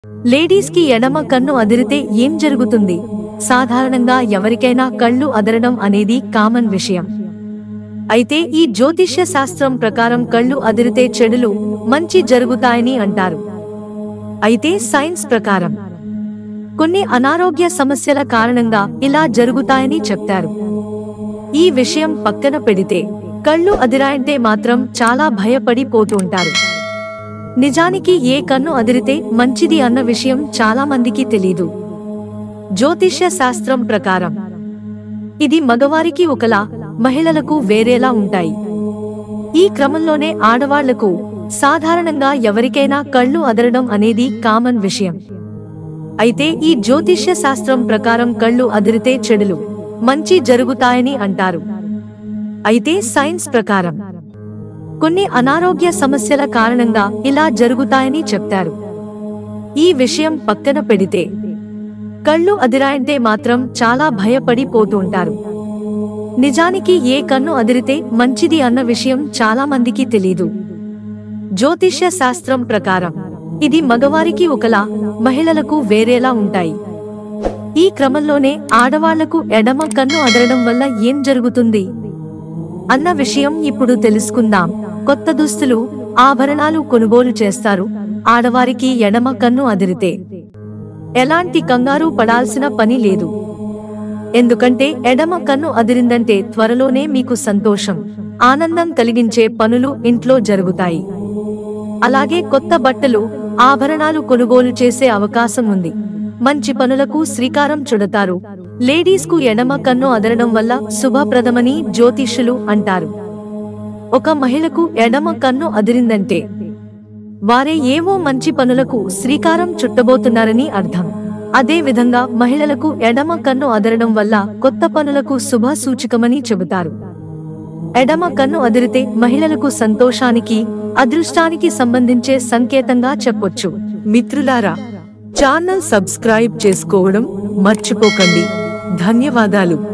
Ladies కి ఎడమ కన్ను అదిరితే ఏం జరుగుతుంది? సాధారణంగా ఎవరికైనా కళ్ళు అదరడం అనేది కామన్ విషయం. అయితే ఈ జ్యోతిష్య శాస్త్రం ప్రకారం కళ్ళు అదిరితే చెడులు మంచి జరుగుతాయని అంటారు. అయితే సైన్స్ ప్రకారం కొన్ని అనారోగ్య సమస్యల కారణంగా ఇలా జరుగుతాయని చెప్తారు. ఈ విషయం పక్కన పెడితే కళ్ళు అదిరాయంటే మాత్రం చాలా భయపడి పోతుంటారు. నిజానికి ఏ కన్ను అదిరితే మంచిది అన్న విషయం చాలా మందికి తెలీదు. జ్యోతిష్య శాస్త్రం ప్రకారం ఇది మగవారికి ఒకలా, మహిళలకు వేరేలా ఉంటాయి. ఈ క్రమంలోనే ఆడవాళ్లకు సాధారణంగా ఎవరికైనా కళ్ళు అదరడం అనేది కామన్ విషయం. అయితే ఈ జ్యోతిష్య శాస్త్రం ప్రకారం కళ్ళు అదిరితే చెడులు మంచి జరుగుతాయని అంటారు. అయితే సైన్స్ ప్రకారం కొన్ని అనారోగ్య సమస్యల కారణంగా ఇలా జరుగుతాయని చెప్తారు. ఈ విషయం పక్కన పెడితే కళ్ళు అదిరాయంటే మాత్రం చాలా భయపడి పోతుంటారు. నిజానికి ఏ కన్ను అదిరితే మంచిది అన్న విషయం చాలా మందికి తెలీదు. జ్యోతిష్య శాస్త్రం ప్రకారం ఇది మగవారికి ఒకలా, మహిళలకు వేరేలా ఉంటాయి. ఈ క్రమంలోనే ఆడవాళ్లకు ఎడమ కన్ను అదరడం వల్ల ఏం జరుగుతుంది అన్న విషయం ఇప్పుడు తెలుసుకుందాం. కొత్త దుస్తులు, ఆభరణాలు కొనుగోలు చేస్తారు. ఆడవారికి ఎడమ కన్ను అదిరితే ఎలాంటి కంగారు పడాల్సిన పని లేదు. ఎందుకంటే ఎడమ కన్ను అదిరిందంటే త్వరలోనే మీకు సంతోషం, ఆనందం కలిగించే పనులు ఇంట్లో జరుగుతాయి. అలాగే కొత్త బట్టలు, ఆభరణాలు కొనుగోలు చేసే అవకాశం ఉంది. మంచి పనులకు శ్రీకారం చుడతారు. లేడీస్ కు ఎడమ కన్ను అదరడం వల్ల శుభప్రదమని జ్యోతిష్యులు అంటారు. ఒక మహిళకు ఎడమ కన్ను అదిరిందంటే వారే ఏవో మంచి పనులకు శ్రీకారం చుట్టబోతున్నారని అర్థం. అదే విధంగా మహిళలకు ఎడమ కన్ను అదరడం వల్ల కొత్త పనులకు శుభ సూచకమని చెబుతారు. ఎడమ కన్ను అదిరితే మహిళలకు సంతోషానికి, అదృష్టానికి సంబంధించే సంకేతంగా చెప్పొచ్చు. మిత్రులారా, ఛానల్ సబ్స్క్రైబ్ చేసుకోవడం మర్చిపోకండి. ధన్యవాదాలు.